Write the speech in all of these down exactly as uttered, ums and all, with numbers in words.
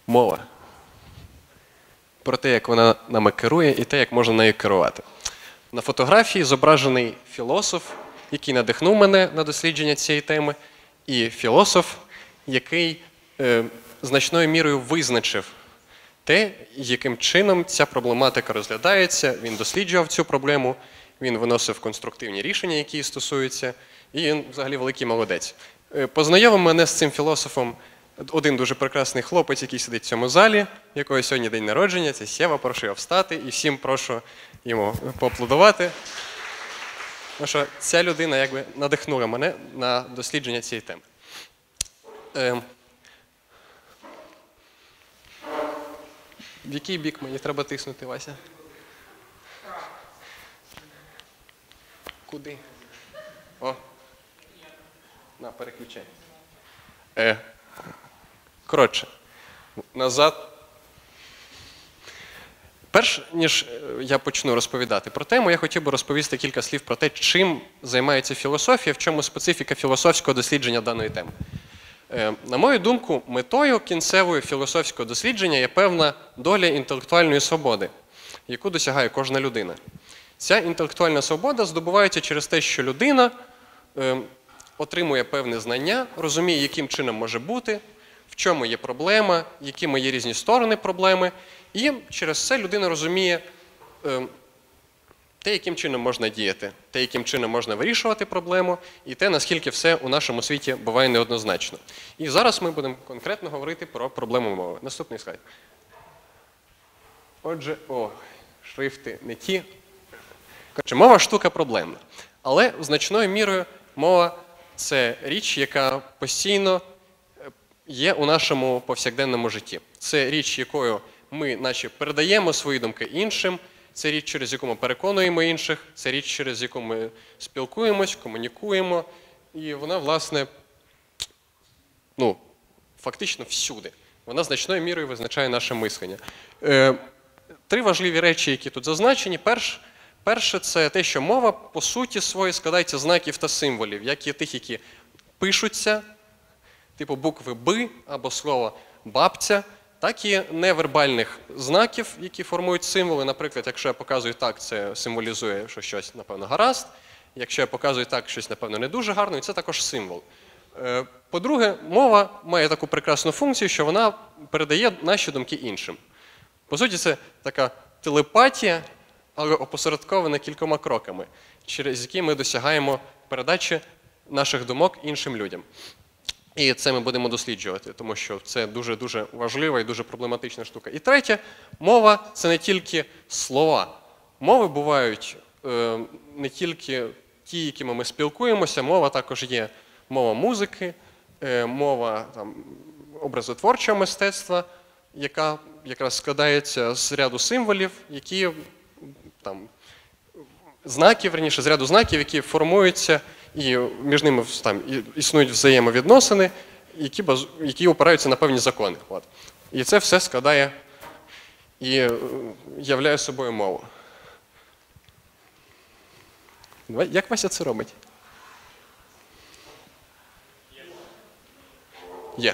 Мова. Про те, як вона нами керує і те, як можна нею керувати. На фотографії зображений філософ, який надихнув мене на дослідження цієї теми, і філософ, який е, значною мірою визначив те, яким чином ця проблематика розглядається. Він досліджував цю проблему, він виносив конструктивні рішення, які стосуються, і він взагалі великий молодець. Е, познайомив мене з цим філософом один дуже прекрасний хлопець, який сидить в цьому залі, якого сьогодні день народження, це Сєва, прошу його встати і всім прошу йому поаплодувати. Тому що ця людина якби надихнула мене на дослідження цієї теми. Е, в який бік мені треба тиснути, Вася? Куди? О. На, переключай. Е, коротше, назад. Перш ніж я почну розповідати про тему, я хотів би розповісти кілька слів про те, чим займається філософія, в чому специфіка філософського дослідження даної теми. На мою думку, метою кінцевої філософського дослідження є певна доля інтелектуальної свободи, яку досягає кожна людина. Ця інтелектуальна свобода здобувається через те, що людина отримує певне знання, розуміє, яким чином може бути, в чому є проблема, якими є різні сторони проблеми, і через це людина розуміє е, те, яким чином можна діяти, те, яким чином можна вирішувати проблему, і те, наскільки все у нашому світі буває неоднозначно. І зараз ми будемо конкретно говорити про проблему мови. Наступний слайд. Отже, о, шрифти не ті. Коротше, мова штука проблемна. Але значною мірою мова – це річ, яка постійно є у нашому повсякденному житті. Це річ, якою ми наче передаємо свої думки іншим, це річ, через яку ми переконуємо інших, це річ, через яку ми спілкуємось, комунікуємо, і вона, власне, ну, фактично всюди. Вона значною мірою визначає наше мислення. Е, три важливі речі, які тут зазначені. Перш, перше – це те, що мова, по суті своїй, складається з знаків та символів, як є тих, які пишуться, типу букви «Б» або слово «бабця», так і невербальних знаків, які формують символи. Наприклад, якщо я показую так, це символізує, що щось, напевно, гаразд. Якщо я показую так, щось, напевно, не дуже гарно, і це також символ. По-друге, мова має таку прекрасну функцію, що вона передає наші думки іншим. По суті, це така телепатія, але опосередкована кількома кроками, через які ми досягаємо передачі наших думок іншим людям. І це ми будемо досліджувати, тому що це дуже-дуже важлива і дуже проблематична штука. І третє, мова – це не тільки слова. Мови бувають е, не тільки ті, якими ми спілкуємося, мова також є мова музики, е, мова там, образотворчого мистецтва, яка якраз складається з ряду символів, які там, знаків, верніше, з ряду знаків, які формуються, і між ними там існують взаємовідносини, які, баз... які опираються на певні закони. От. І це все складає і являє собою мову. Як Вася це робить? Є.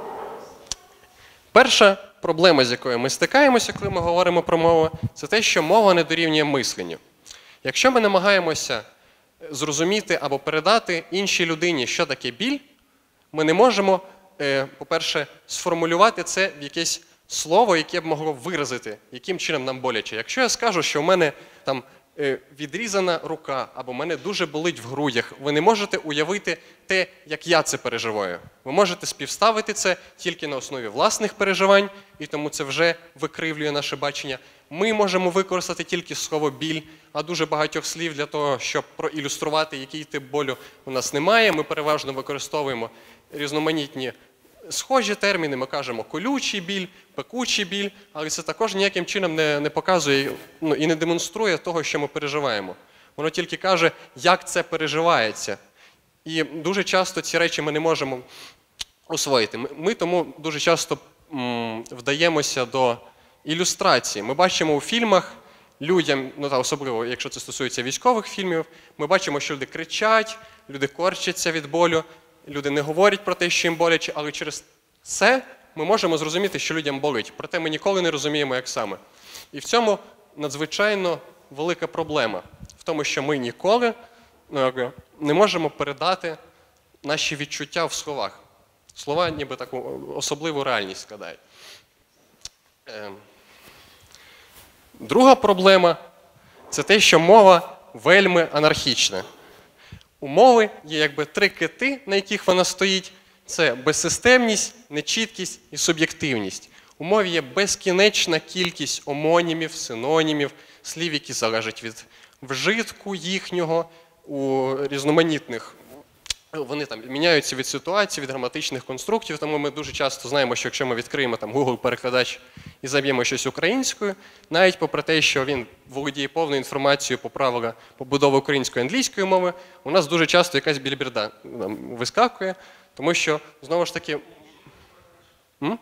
Перша проблема, з якою ми стикаємося, коли ми говоримо про мову, це те, що мова не дорівнює мисленню. Якщо ми намагаємося зрозуміти або передати іншій людині, що таке біль, ми не можемо, по-перше, сформулювати це в якесь слово, яке б могло виразити, яким чином нам боляче. Якщо я скажу, що в мене там відрізана рука, або в мене дуже болить в грудях, ви не можете уявити те, як я це переживаю. Ви можете співставити це тільки на основі власних переживань, і тому це вже викривлює наше бачення. Ми можемо використати тільки слово «біль», а дуже багатьох слів для того, щоб проілюструвати, який тип болю у нас немає. Ми переважно використовуємо різноманітні схожі терміни. Ми кажемо «колючий біль», «пекучий біль», але це також ніяким чином не, не показує ну, і не демонструє того, що ми переживаємо. Воно тільки каже, як це переживається. І дуже часто ці речі ми не можемо усвоїти. Ми, ми тому дуже часто м, вдаємося до ілюстрації. Ми бачимо у фільмах людям, ну та особливо, якщо це стосується військових фільмів, ми бачимо, що люди кричать, люди корчаться від болю, люди не говорять про те, що їм боляче, але через це ми можемо зрозуміти, що людям болить, проте ми ніколи не розуміємо, як саме. І в цьому надзвичайно велика проблема. В тому, що ми ніколи не можемо передати наші відчуття в словах. Слова ніби таку особливу реальність складають. Друга проблема – це те, що мова вельми анархічна. У мови є якби три кити, на яких вона стоїть. Це безсистемність, нечіткість і суб'єктивність. У мові є безкінечна кількість омонімів, синонімів, слів, які залежать від вжитку їхнього у різноманітних. Вони там міняються від ситуації, від граматичних конструктів, тому ми дуже часто знаємо, що якщо ми відкриємо там Google-перекладач і заб'ємо щось українською, навіть попри те, що він володіє повною інформацією по правилах побудови української і англійської мови, у нас дуже часто якась біліберда вискакує, тому що, знову ж таки, М?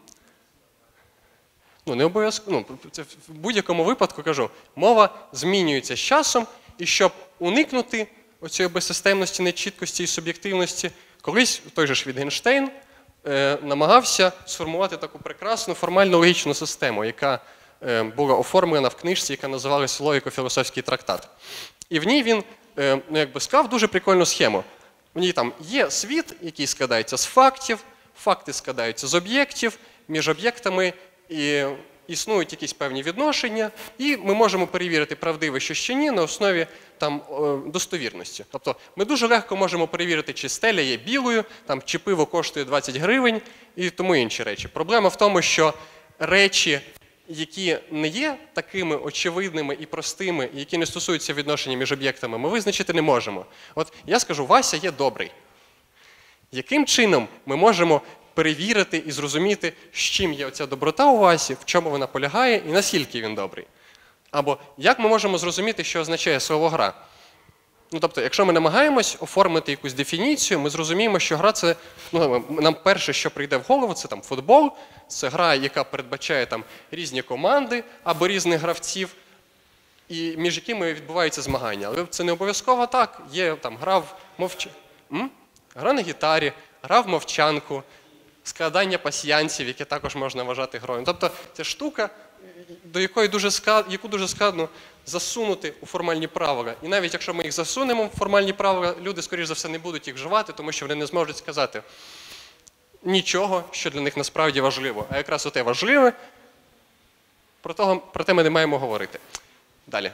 ну не обов'язково, ну, це в будь-якому випадку, кажу, мова змінюється з часом, і щоб уникнути оцієї безсистемності, нечіткості і суб'єктивності, колись той же ж Вітгенштейн е, намагався сформувати таку прекрасну формально-логічну систему, яка е, була оформлена в книжці, яка називалася «Логіко-філософський трактат». І в ній він е, ну, якби сказав дуже прикольну схему. В ній там є світ, який складається з фактів, факти складаються з об'єктів, між об'єктами і існують якісь певні відношення, і ми можемо перевірити, правдиве що чи ні, на основі там, достовірності. Тобто ми дуже легко можемо перевірити, чи стеля є білою, там, чи пиво коштує двадцять гривень і тому інші речі. Проблема в тому, що речі, які не є такими очевидними і простими, і які не стосуються відношення між об'єктами, ми визначити не можемо. От я скажу, Вася є добрий. Яким чином ми можемо перевірити і зрозуміти, з чим є оця доброта у Васі, в чому вона полягає і наскільки він добрий? Або як ми можемо зрозуміти, що означає слово «гра»? Ну, тобто, якщо ми намагаємось оформити якусь дефініцію, ми зрозуміємо, що гра – це, ну, нам перше, що прийде в голову, це там футбол, це гра, яка передбачає там різні команди або різних гравців, і між якими відбуваються змагання. Але це не обов'язково так. Є там гра в мовч... М? Гра на гітарі, гра в мовчанку, складання пасьянсів, яке також можна вважати грою. Тобто це штука, до якої дуже складно, яку дуже складно засунути у формальні правила. І навіть якщо ми їх засунемо в формальні правила, люди, скоріш за все, не будуть їх вживати, тому що вони не зможуть сказати нічого, що для них насправді важливо. А якраз оте важливе, про, того, про те ми не маємо говорити. Далі.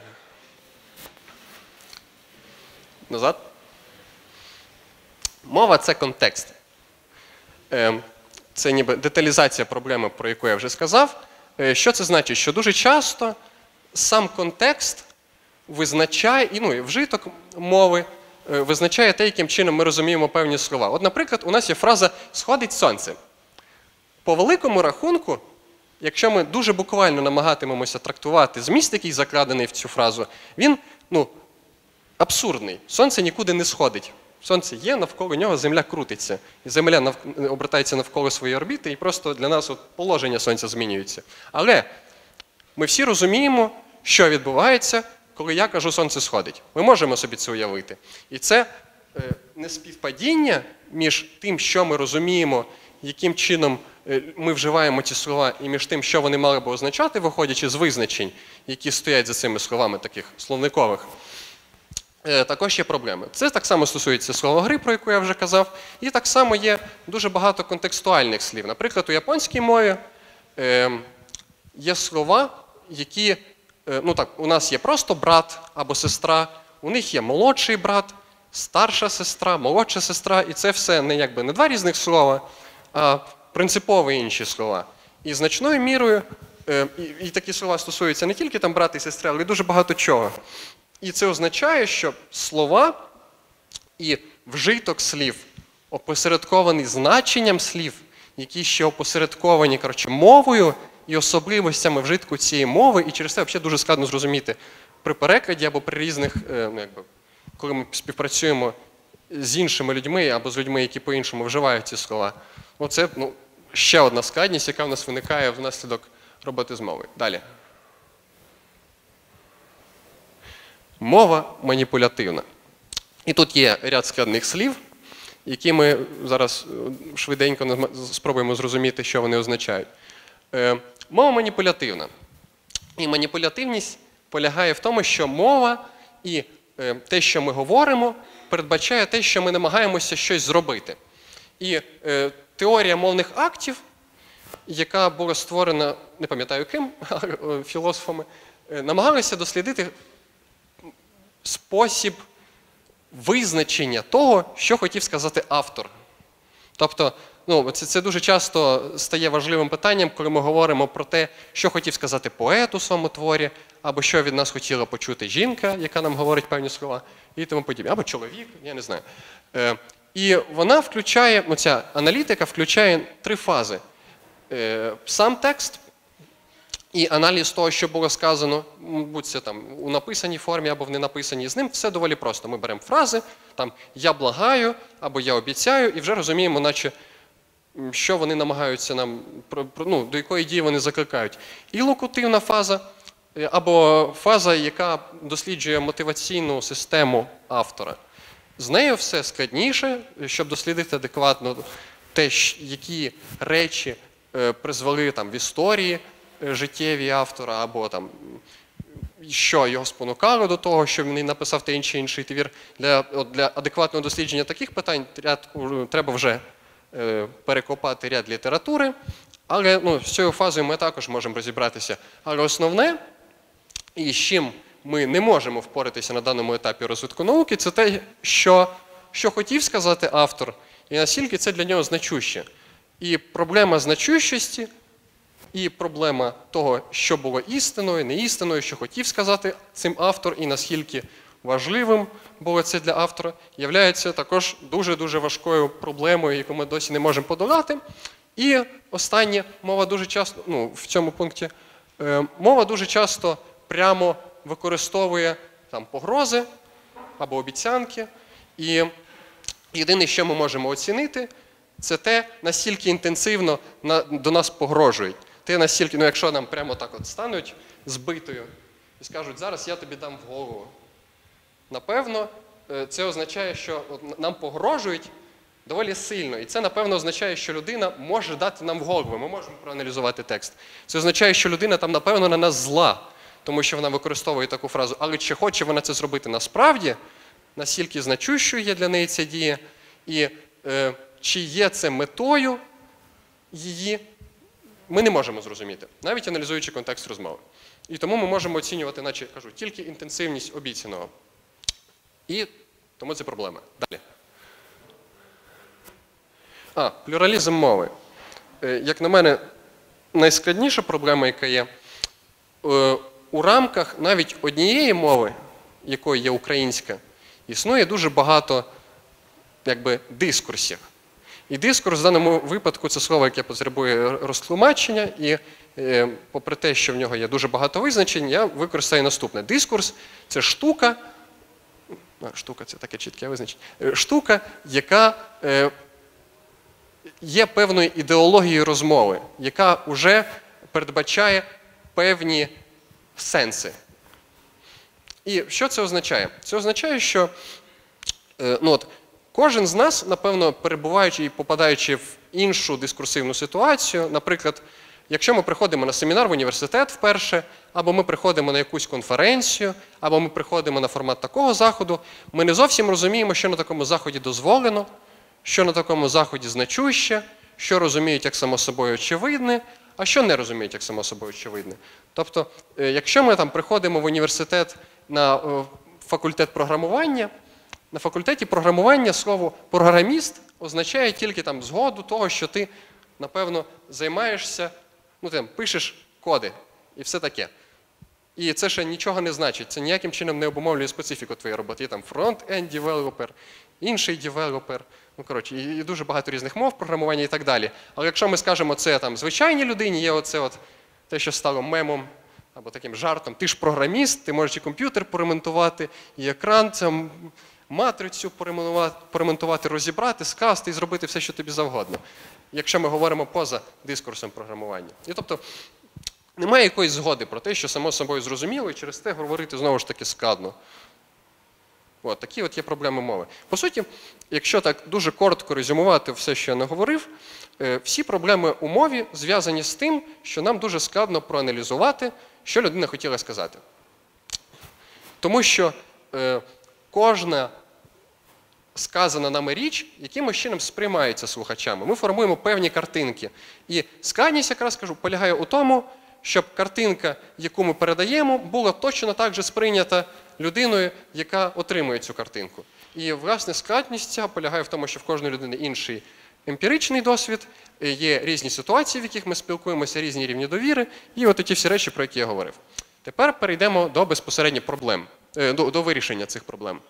Назад. Мова – це контекст. Це ніби деталізація проблеми, про яку я вже сказав. Що це значить? Що дуже часто сам контекст визначає, і, ну, і вжиток мови визначає те, яким чином ми розуміємо певні слова. От, наприклад, у нас є фраза «сходить сонце». По великому рахунку, якщо ми дуже буквально намагатимемося трактувати зміст, який закладений в цю фразу, він, ну, абсурдний. Сонце нікуди не сходить. Сонце є, навколо нього Земля крутиться. І Земля нав... обертається навколо своєї орбіти, і просто для нас от положення Сонця змінюється. Але ми всі розуміємо, що відбувається, коли я кажу «сонце сходить». Ми можемо собі це уявити. І це е, неспівпадіння між тим, що ми розуміємо, яким чином е, ми вживаємо ці слова, і між тим, що вони мали би означати, виходячи з визначень, які стоять за цими словами, таких словникових. Також є проблеми. Це так само стосується словогри, про яку я вже казав, і так само є дуже багато контекстуальних слів. Наприклад, у японській мові е, є слова, які, е, ну так, у нас є просто брат або сестра, у них є молодший брат, старша сестра, молодша сестра, і це все не, якби, не два різних слова, а принципово інші слова. І значною мірою, е, і, і такі слова стосуються не тільки там брата і сестри, але й дуже багато чого. І це означає, що слова і вжиток слів, опосередкований значенням слів, які ще опосередковані, коротше, мовою і особливостями вжитку цієї мови, і через це взагалі дуже складно зрозуміти при перекладі або при різних, ну, якби, коли ми співпрацюємо з іншими людьми або з людьми, які по-іншому вживають ці слова. Оце, ну, ще одна складність, яка в нас виникає внаслідок роботи з мовою. Далі. Мова маніпулятивна. І тут є ряд складних слів, які ми зараз швиденько спробуємо зрозуміти, що вони означають. Мова маніпулятивна. І маніпулятивність полягає в тому, що мова і те, що ми говоримо, передбачає те, що ми намагаємося щось зробити. І е, теорія мовних актів, яка була створена, не пам'ятаю ким, філософами, е, намагалася дослідити спосіб визначення того, що хотів сказати автор. Тобто, ну, це, це дуже часто стає важливим питанням, коли ми говоримо про те, що хотів сказати поет у своєму творі, або що від нас хотіла почути жінка, яка нам говорить певні слова, і тому подібне, або чоловік, я не знаю. Е, і вона включає, ну, ця аналітика включає три фази. Е, сам текст і аналіз того, що було сказано, будь це там у написаній формі або в ненаписаній, з ним все доволі просто. Ми беремо фрази, там «я благаю» або «я обіцяю» і вже розуміємо, наче, що вони намагаються нам, ну, до якої дії вони закликають. І локутивна фаза, або фаза, яка досліджує мотиваційну систему автора. З нею все складніше, щоб дослідити адекватно те, які речі призвели там в історії життєві автора, або там, що його спонукало до того, що він написав той інший інший твір. Для, от, для адекватного дослідження таких питань ряд, треба вже е, перекопати ряд літератури, але ну, з цією фазою ми також можемо розібратися. Але основне, і з чим ми не можемо впоратися на даному етапі розвитку науки, це те, що, що хотів сказати автор, і наскільки це для нього значуще. І проблема значущості, і проблема того, що було істиною, не істиною, що хотів сказати цим автор, і наскільки важливим було це для автора, являється також дуже-дуже важкою проблемою, яку ми досі не можемо подолати. І останнє, мова дуже часто, ну, в цьому пункті, е, мова дуже часто прямо використовує там погрози або обіцянки. І єдине, що ми можемо оцінити, це те, наскільки інтенсивно на, до нас погрожують. Те, наскільки, ну якщо нам прямо так от стануть збитою і скажуть, зараз я тобі дам в голову. Напевно, це означає, що от нам погрожують доволі сильно. І це, напевно, означає, що людина може дати нам в голову. Ми можемо проаналізувати текст. Це означає, що людина там, напевно, на нас зла, тому що вона використовує таку фразу. Але чи хоче вона це зробити насправді, наскільки значущою є для неї ця дія, і е, чи є це метою її, ми не можемо зрозуміти, навіть аналізуючи контекст розмови. І тому ми можемо оцінювати, наче кажу, тільки інтенсивність обіцяного. І тому це проблема. Далі. А, плюралізм мови. Як на мене, найскладніша проблема, яка є, у рамках навіть однієї мови, якою є українська, існує дуже багато якби, дискурсів. І дискурс в даному випадку це слово, яке потребує розтлумачення, і е, попри те, що в нього є дуже багато визначень, я використаю наступне. Дискурс – це штука, а, штука – це таке чітке визначення, штука, яка е, є певною ідеологією розмови, яка вже передбачає певні сенси. І що це означає? Це означає, що е, ну, от, кожен з нас, напевно, перебуваючи і попадаючи в іншу дискурсивну ситуацію, наприклад, якщо ми приходимо на семінар в університет вперше, або ми приходимо на якусь конференцію, або ми приходимо на формат такого заходу, ми не зовсім розуміємо, що на такому заході дозволено, що на такому заході значуще, що розуміють як само собою очевидне, а що не розуміють як само собою очевидне. Тобто, якщо ми там приходимо в університет на факультет програмування, на факультеті програмування слово «програміст» означає тільки там згоду того, що ти, напевно, займаєшся, ну, там, пишеш коди і все таке. І це ще нічого не значить, це ніяким чином не обумовлює специфіку твоєї роботи. Є там фронт-енд девелопер, інший девелопер, ну, коротше, і дуже багато різних мов програмування і так далі. Але якщо ми скажемо це там звичайній людині, є оце от те, що стало мемом, або таким жартом, ти ж програміст, ти можеш і комп'ютер поремонтувати, і екран, це матрицю поремонтувати, розібрати, скласти і зробити все, що тобі завгодно. Якщо ми говоримо поза дискурсом програмування. І тобто немає якоїсь згоди про те, що само собою зрозуміло, і через те говорити знову ж таки складно. От, такі от є проблеми мови. По суті, якщо так дуже коротко резюмувати все, що я наговорив, всі проблеми у мові зв'язані з тим, що нам дуже складно проаналізувати, що людина хотіла сказати. Тому що е, кожна сказана нами річ якимось чином сприймається слухачами. Ми формуємо певні картинки. І складність, якраз кажу, полягає у тому, щоб картинка, яку ми передаємо, була точно так же сприйнята людиною, яка отримує цю картинку. І, власне, складність ця полягає в тому, що в кожної людини інший емпіричний досвід, є різні ситуації, в яких ми спілкуємося, різні рівні довіри, і от ті всі речі, про які я говорив. Тепер перейдемо до безпосередньо проблем, до, до вирішення цих проблем.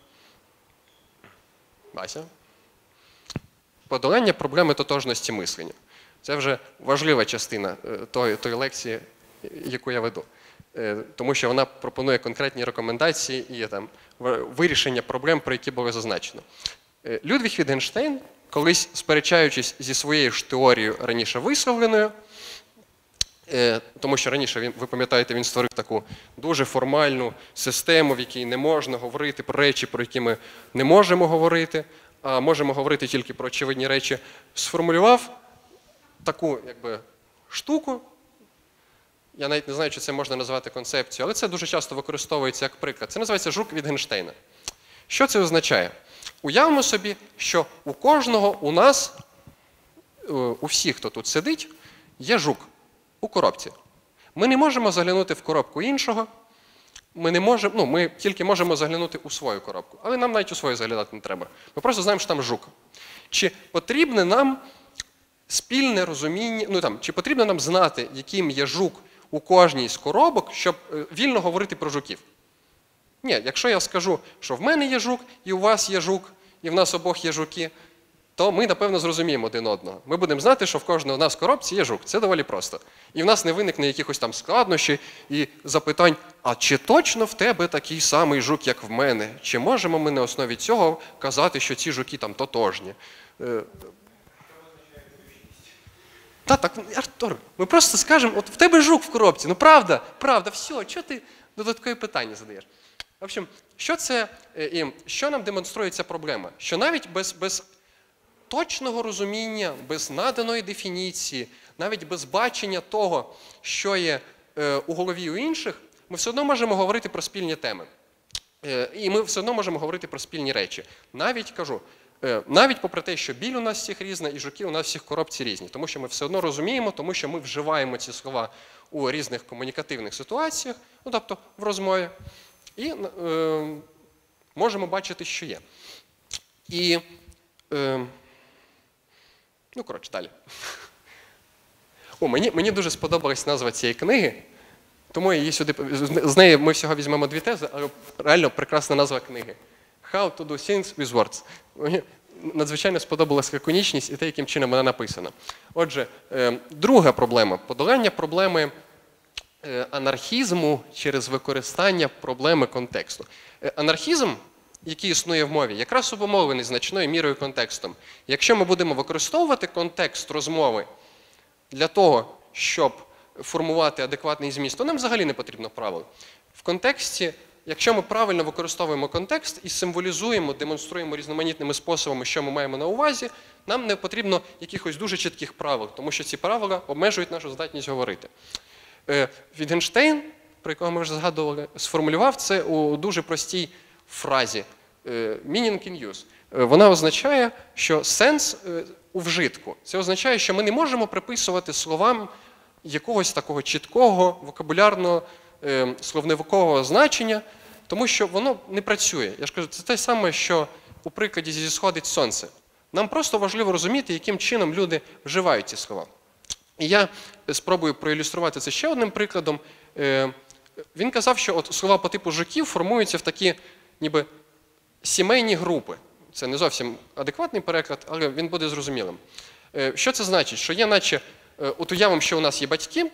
Вася? Подолання проблеми тотожності мислення. Це вже важлива частина тої, тої лекції, яку я веду. Тому що вона пропонує конкретні рекомендації і там, вирішення проблем, про які було зазначено. Людвіг Вітгенштейн, колись сперечаючись зі своєю ж теорією раніше висловленою, тому що раніше, він, ви пам'ятаєте, він створив таку дуже формальну систему, в якій не можна говорити про речі, про які ми не можемо говорити, а можемо говорити тільки про очевидні речі, сформулював таку якби, штуку. Я навіть не знаю, чи це можна назвати концепцією, але це дуже часто використовується як приклад. Це називається жук Вітгенштейна. Що це означає? Уявимо собі, що у кожного у нас, у всіх, хто тут сидить, є жук у коробці. Ми не можемо заглянути в коробку іншого, ми, не можемо, ну, ми тільки можемо заглянути у свою коробку, але нам навіть у свою заглядати не треба. Ми просто знаємо, що там жук. Чи потрібне нам спільне розуміння, ну там, чи потрібно нам знати, яким є жук у кожній з коробок, щоб вільно говорити про жуків? Ні, якщо я скажу, що в мене є жук, і у вас є жук, і в нас обох є жуки, то ми, напевно, зрозуміємо один одного. Ми будемо знати, що в кожного з нас в коробці є жук. Це доволі просто. І в нас не виникне якихось там складнощів і запитань, а чи точно в тебе такий самий жук, як в мене? Чи можемо ми на основі цього казати, що ці жуки там тотожні? Та, так, Артур, ми просто скажемо, от в тебе жук в коробці, ну правда, правда, все, чого ти додаткові питання задаєш? В общем, що це, і що нам демонструє ця проблема? Що навіть без, без точного розуміння, без наданої дефініції, навіть без бачення того, що є е, у голові у інших, ми все одно можемо говорити про спільні теми. Е, і ми все одно можемо говорити про спільні речі. Навіть, кажу, е, навіть попри те, що біль у нас всіх різна і жуки у нас всіх в коробці різні. Тому що ми все одно розуміємо, тому що ми вживаємо ці слова у різних комунікативних ситуаціях, ну тобто в розмові. І е, можемо бачити, що є. І, е, ну, коротше, далі. О, мені, мені дуже сподобалась назва цієї книги, тому я її сюди, з неї ми всього візьмемо дві тези, але реально прекрасна назва книги. How to do things with words. Мені надзвичайно сподобалась лаконічність і те, яким чином вона написана. Отже, е, друга проблема – подолання проблеми анархізму через використання проблеми контексту. Анархізм, який існує в мові, якраз обумовлений значною мірою контекстом. Якщо ми будемо використовувати контекст розмови для того, щоб формувати адекватний зміст, то нам взагалі не потрібно правил. В контексті, якщо ми правильно використовуємо контекст і символізуємо, демонструємо різноманітними способами, що ми маємо на увазі, нам не потрібно якихось дуже чітких правил, тому що ці правила обмежують нашу здатність говорити. Вітгенштейн, про якого ми вже згадували, сформулював це у дуже простій фразі «meaning in use». Вона означає, що сенс у вжитку. Це означає, що ми не можемо приписувати словам якогось такого чіткого, вокабулярного, словникового значення, тому що воно не працює. Я ж кажу, це те саме, що у прикладі «зі сходить сонце». Нам просто важливо розуміти, яким чином люди вживають ці слова. І я спробую проілюструвати це ще одним прикладом. Він казав, що от слова по типу жуків формуються в такі ніби сімейні групи. Це не зовсім адекватний переклад, але він буде зрозумілим. Що це значить? Що є наче, от уявимо, що у нас є батьки,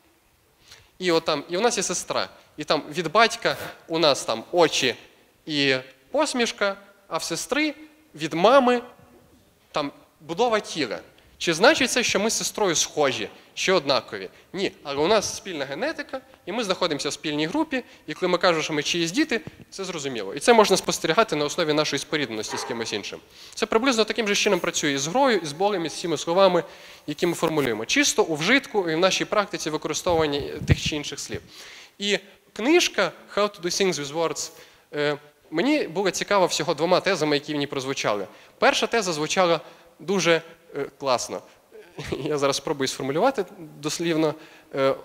і, от там, і у нас є сестра. І там від батька у нас там очі і посмішка, а в сестри від мами там будова тіла. Чи значить це, що ми з сестрою схожі? що однакові. Ні, але у нас спільна генетика, і ми знаходимося в спільній групі, і коли ми кажемо, що ми чиїсь діти, це зрозуміло. І це можна спостерігати на основі нашої спорідненості з кимось іншим. Це приблизно таким же чином працює і з грою, і з болем, і з всіма словами, які ми формулюємо. Чисто у вжитку і в нашій практиці використовування тих чи інших слів. І книжка «How to do things with words» мені було цікаво всього двома тезами, які в ній прозвучали. Перша теза звучала дуже е, класно. Я зараз спробую сформулювати дослівно. Е,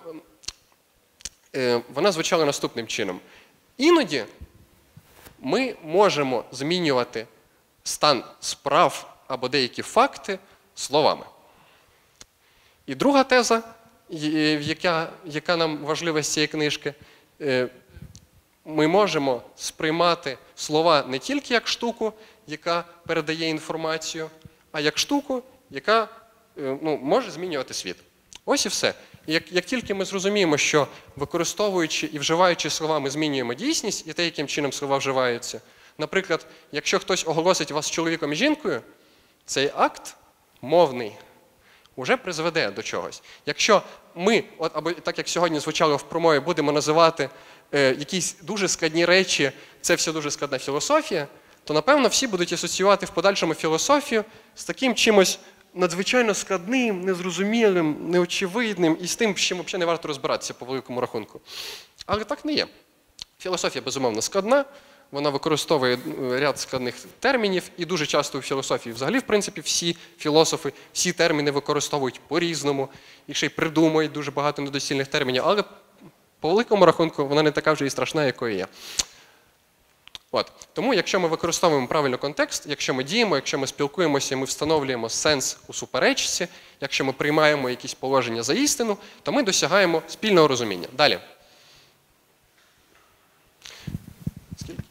е, вона звучала наступним чином. Іноді ми можемо змінювати стан справ або деякі факти словами. І друга теза, яка, яка нам важлива з цієї книжки, е, ми можемо сприймати слова не тільки як штуку, яка передає інформацію, а як штуку, яка ну, може змінювати світ. Ось і все. Як, як тільки ми зрозуміємо, що використовуючи і вживаючи слова, ми змінюємо дійсність і те, яким чином слова вживаються. Наприклад, якщо хтось оголосить вас чоловіком і жінкою, цей акт мовний вже призведе до чогось. Якщо ми, от, або так як сьогодні звучало в промові, будемо називати е, якісь дуже складні речі, це все дуже складна філософія, то, напевно, всі будуть асоціювати в подальшому філософію з таким чимось надзвичайно складним, незрозумілим, неочевидним і з тим, з чим взагалі не варто розбиратися по великому рахунку. Але так не є. Філософія, безумовно, складна, вона використовує ряд складних термінів, і дуже часто у філософії взагалі, в принципі, всі філософи, всі терміни використовують по-різному, і ще й придумують дуже багато недоцільних термінів, але по великому рахунку вона не така вже і страшна, якою є. От. Тому, якщо ми використовуємо правильно контекст, якщо ми діємо, якщо ми спілкуємося, ми встановлюємо сенс у суперечці, якщо ми приймаємо якісь положення за істину, то ми досягаємо спільного розуміння. Далі. Скільки?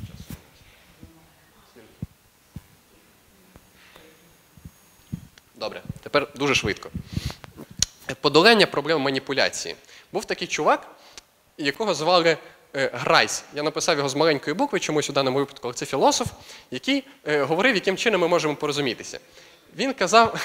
Добре, тепер дуже швидко. Подолання проблем маніпуляції. Був такий чувак, якого звали Грайс. Я написав його з маленької букви, чомусь у даному випадку, але це філософ, який е, говорив, яким чином ми можемо порозумітися. Він казав,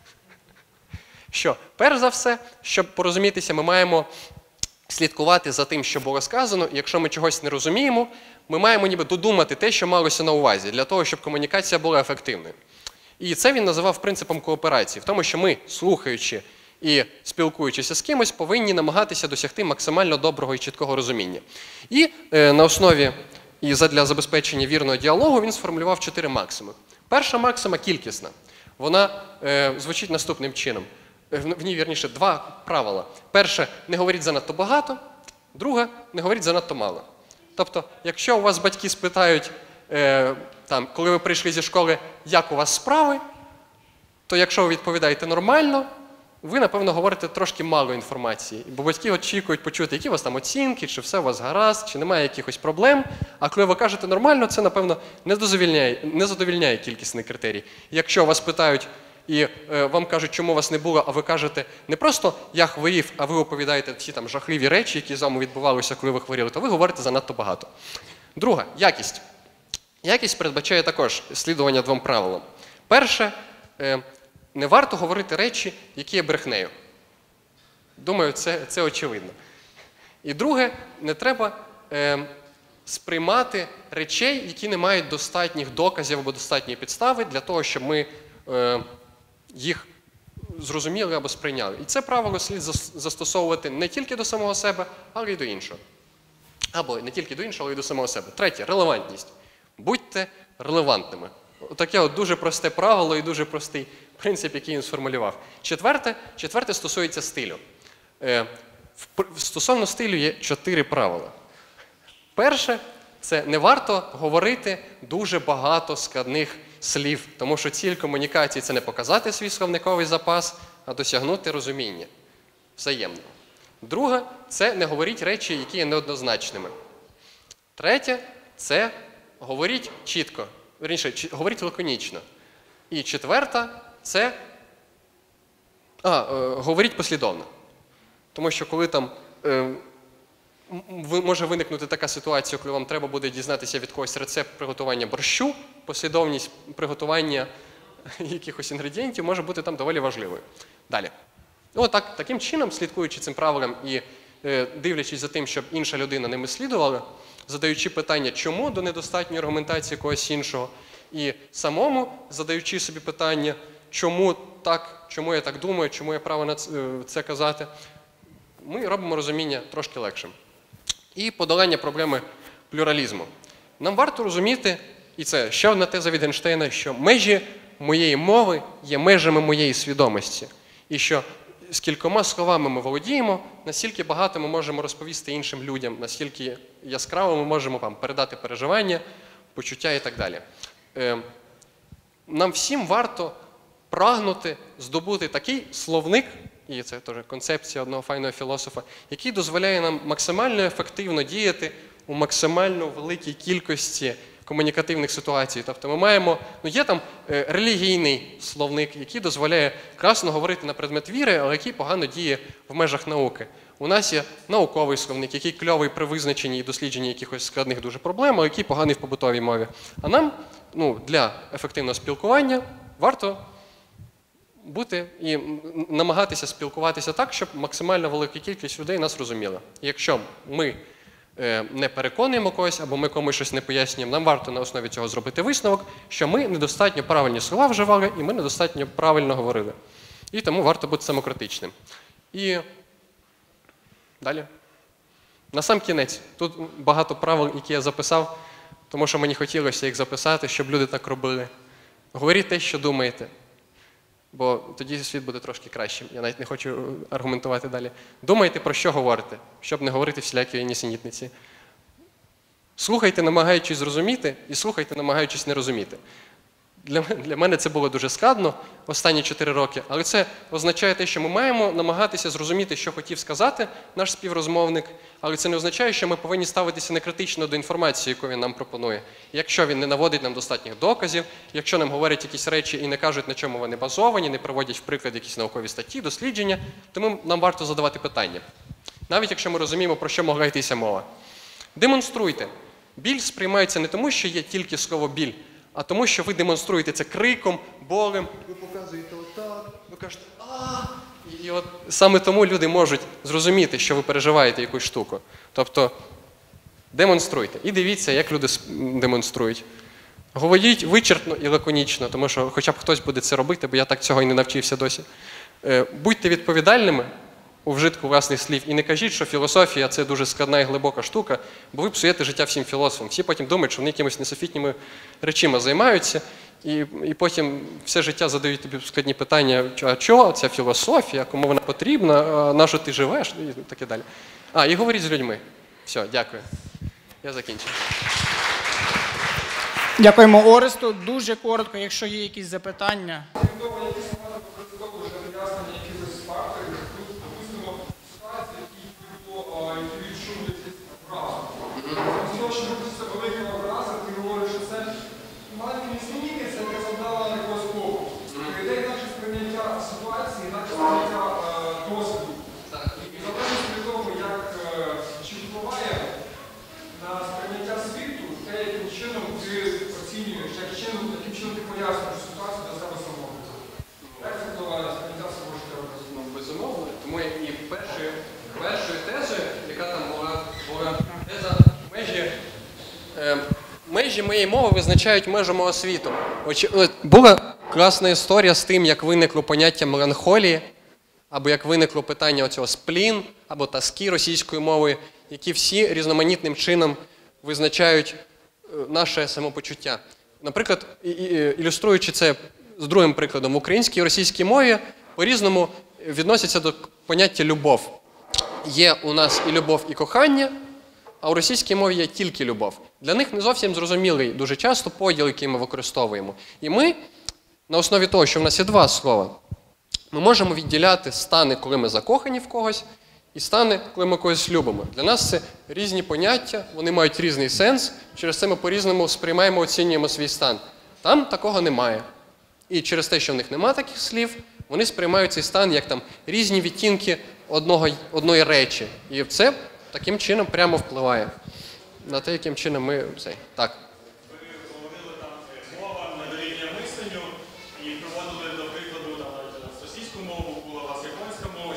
що перш за все, щоб порозумітися, ми маємо слідкувати за тим, що було сказано, і якщо ми чогось не розуміємо, ми маємо ніби додумати те, що малося на увазі, для того, щоб комунікація була ефективною. І це він називав принципом кооперації, в тому, що ми, слухаючи і спілкуючися з кимось, повинні намагатися досягти максимально доброго і чіткого розуміння. І е, на основі і задля забезпечення вірного діалогу він сформулював чотири максими. Перша максима кількісна. Вона е, звучить наступним чином. В ній, вірніше, два правила. Перше – не говоріть занадто багато. Друге – не говоріть занадто мало. Тобто, якщо у вас батьки спитають, е, там, коли ви прийшли зі школи, як у вас справи, то якщо ви відповідаєте нормально, ви, напевно, говорите трошки мало інформації. Бо батьки очікують почути, які у вас там оцінки, чи все у вас гаразд, чи немає якихось проблем. А коли ви кажете нормально, це, напевно, не задовільняє, не задовільняє кількісний критерій. Якщо вас питають і е, вам кажуть, чому вас не було, а ви кажете не просто «я хворів», а ви оповідаєте всі там жахливі речі, які з вами відбувалися, коли ви хворіли, то ви говорите занадто багато. Друга – якість. Якість передбачає також слідування двом правилам. Перше е, – не варто говорити речі, які є брехнею. Думаю, це, це очевидно. І друге, не треба е, сприймати речей, які не мають достатніх доказів або достатньої підстави для того, щоб ми е, їх зрозуміли або сприйняли. І це правило слід застосовувати не тільки до самого себе, але й до іншого. Або не тільки до іншого, але й до самого себе. Третє – релевантність. Будьте релевантними. Таке от дуже просте правило і дуже простий принцип, який він сформулював. Четверте, четверте стосується стилю. Е, стосовно стилю є чотири правила. Перше – це не варто говорити дуже багато складних слів, тому що ціль комунікації – це не показати свій словниковий запас, а досягнути розуміння взаємного. Друге – це не говоріть речі, які є неоднозначними. Третє – це говоріть чітко, вірніше, говоріть лаконічно. І четверта – це а, е, говоріть послідовно. Тому що коли там е, може виникнути така ситуація, коли вам треба буде дізнатися від когось рецепт приготування борщу, послідовність приготування якихось інгредієнтів може бути там доволі важливою. Далі. Отак, таким чином, слідкуючи цим правилам і е, дивлячись за тим, щоб інша людина ними слідувала, задаючи питання, чому до недостатньої аргументації когось іншого, і самому задаючи собі питання, чому так, чому я так думаю, чому я право на це казати, ми робимо розуміння трошки легшим. І подолання проблеми плюралізму. Нам варто розуміти, і це ще одна теза від Ейнштейна, що межі моєї мови є межами моєї свідомості. І що з кількома словами ми володіємо, настільки багато ми можемо розповісти іншим людям, настільки яскраво ми можемо вам передати переживання, почуття і так далі. Нам всім варто прагнути здобути такий словник, і це теж концепція одного файного філософа, який дозволяє нам максимально ефективно діяти у максимально великій кількості комунікативних ситуацій. Тобто ми маємо, ну є там е, релігійний словник, який дозволяє красно говорити на предмет віри, але який погано діє в межах науки. У нас є науковий словник, який кльовий при визначенні і дослідженні якихось складних дуже проблем, але який поганий в побутовій мові. А нам ну, для ефективного спілкування варто бути і намагатися спілкуватися так, щоб максимально велика кількість людей нас розуміла. І якщо ми не переконуємо когось, або ми комусь щось не пояснюємо, нам варто на основі цього зробити висновок, що ми недостатньо правильні слова вживали, і ми недостатньо правильно говорили. І тому варто бути самокритичним. І далі. На сам кінець. Тут багато правил, які я записав, тому що мені хотілося їх записати, щоб люди так робили. Говоріть те, що думаєте. Бо тоді світ буде трошки кращим. Я навіть не хочу аргументувати далі. Думайте, про що говорите, щоб не говорити всілякі нісенітниці. Слухайте, намагаючись зрозуміти, і слухайте, намагаючись не розуміти. Для, для мене це було дуже складно останні чотири роки, але це означає те, що ми маємо намагатися зрозуміти, що хотів сказати наш співрозмовник, але це не означає, що ми повинні ставитися некритично до інформації, яку він нам пропонує. Якщо він не наводить нам достатніх доказів, якщо нам говорять якісь речі і не кажуть, на чому вони базовані, не приводять в приклад якісь наукові статті, дослідження, то ми, нам варто задавати питання. Навіть якщо ми розуміємо, про що могла йтися мова. Демонструйте. Біль сприймається не тому, що є тільки слово «біль», а тому, що ви демонструєте це криком, болем, ви показуєте отак, ви кажете «а». І, і от саме тому люди можуть зрозуміти, що ви переживаєте якусь штуку. Тобто демонструйте. І дивіться, як люди демонструють. Говоріть вичерпно і лаконічно, тому що хоча б хтось буде це робити, бо я так цього і не навчився досі. Будьте відповідальними у вжитку власних слів і не кажіть, що філософія – це дуже складна і глибока штука, бо ви псуєте життя всім філософам. Всі потім думають, що вони якимись несофітніми речима займаються, і, і потім все життя задають тобі складні питання, а чого ця філософія, кому вона потрібна, на що ти живеш, і таке далі. А, і говоріть з людьми. Все, дякую. Я закінчив. Дякуємо Оресту. Дуже коротко, якщо є якісь запитання. Межі моєї мови визначають межу мого світу. Була класна історія з тим, як виникло поняття меланхолії, або як виникло питання оцього сплін, або тоски російською мовою, які всі різноманітним чином визначають наше самопочуття. Наприклад, ілюструючи це з другим прикладом, в українській і російській мові по-різному відносяться до поняття любов. Є у нас і любов, і кохання, а у російській мові є тільки любов. Для них не зовсім зрозумілий дуже часто поділ, який ми використовуємо. І ми, на основі того, що в нас є два слова, ми можемо відділяти стани, коли ми закохані в когось, і стани, коли ми когось любимо. Для нас це різні поняття, вони мають різний сенс, через це ми по-різному сприймаємо, оцінюємо свій стан. Там такого немає. І через те, що в них немає таких слів, вони сприймають цей стан як там різні відтінки одного, одної речі. І це таким чином прямо впливає на те, яким чином ми... Цей. Так. Ви говорили там мова, недорівнює мисленню, і приводили до прикладу там, російську мову, була у вас японська мова.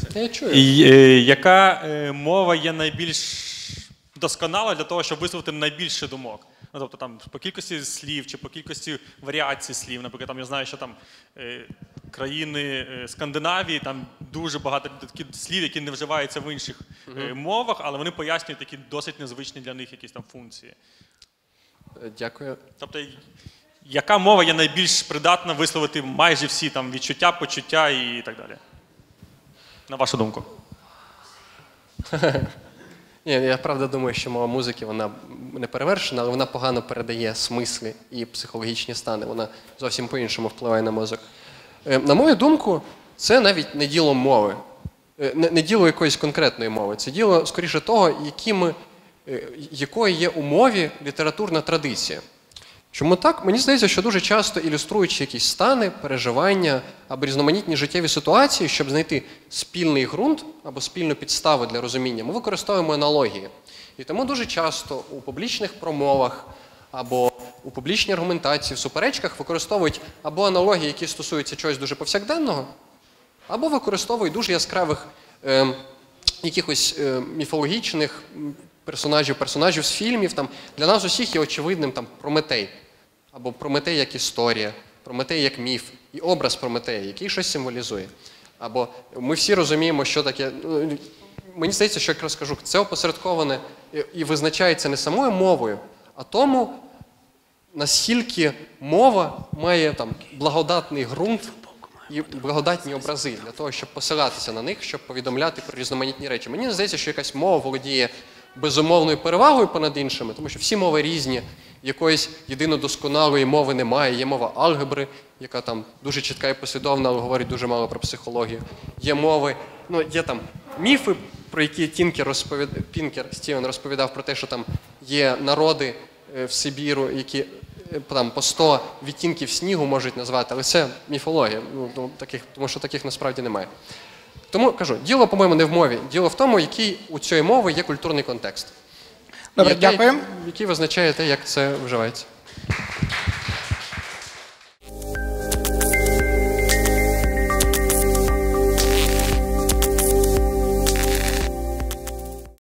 Я чую. І е, яка е, мова є найбільш досконала для того, щоб висловити найбільше думок? Ну, тобто там по кількості слів чи по кількості варіацій слів. Наприклад, там я знаю, що там е, країни е, Скандинавії, там дуже багато таких слів, які не вживаються в інших е, мовах, але вони пояснюють такі досить незвичні для них якісь там функції. Е, Дякую. Тобто, яка мова є найбільш придатна висловити майже всі там відчуття, почуття і так далі? На вашу думку. Ні, я правда думаю, що мова музики, вона не перевершена, але вона погано передає смисли і психологічні стани. Вона зовсім по-іншому впливає на мозок. Е, На мою думку, це навіть не діло мови, Е, не, не діло якоїсь конкретної мови. Це діло, скоріше того, якими, е, якою є у мові літературна традиція. Чому так? Мені здається, що дуже часто, ілюструючи якісь стани, переживання або різноманітні життєві ситуації, щоб знайти спільний ґрунт або спільну підставу для розуміння, ми використовуємо аналогії. І тому дуже часто у публічних промовах або у публічній аргументації, в суперечках використовують або аналогії, які стосуються чогось дуже повсякденного, або використовують дуже яскравих е, якихось е, міфологічних персонажів, персонажів з фільмів. Там, для нас усіх є очевидним там, Прометей, або Прометей як історія, Прометей як міф, і образ Прометея, який щось символізує. Або ми всі розуміємо, що таке. Ну, мені здається, що якраз кажу, це опосередковане і- і визначається не самою мовою, а тому, наскільки мова має там, благодатний ґрунт і благодатні образи для того, щоб посилатися на них, щоб повідомляти про різноманітні речі. Мені не здається, що якась мова володіє безумовною перевагою понад іншими, тому що всі мови різні, якоїсь єдинодосконалої мови немає. Є мова алгебри, яка там дуже чітка і послідовна, але говорить дуже мало про психологію. Є мови, ну є там міфи, про які Тінкер розповідав, Пінкер Стівен розповідав про те, що там є народи е, в Сибіру, які е, там по сто відтінків снігу можуть назвати, але це міфологія, ну, ну, таких, тому що таких насправді немає. Тому кажу, діло, по-моєму, не в мові. Діло в тому, який у цієї мови є культурний контекст. Добре, який, дякую. Який визначає те, як це вживається.